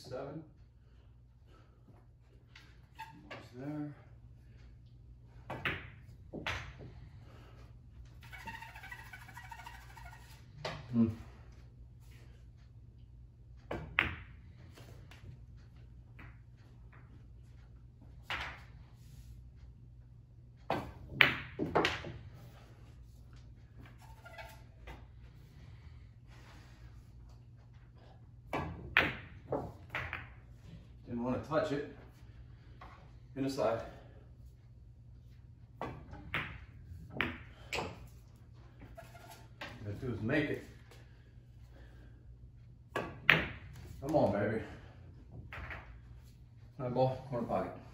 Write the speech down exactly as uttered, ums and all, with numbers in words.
seven. Bars there. Hmm. Didn't want to touch it. In the side. What I do is make it. Come on, baby. Now ball, corner pocket.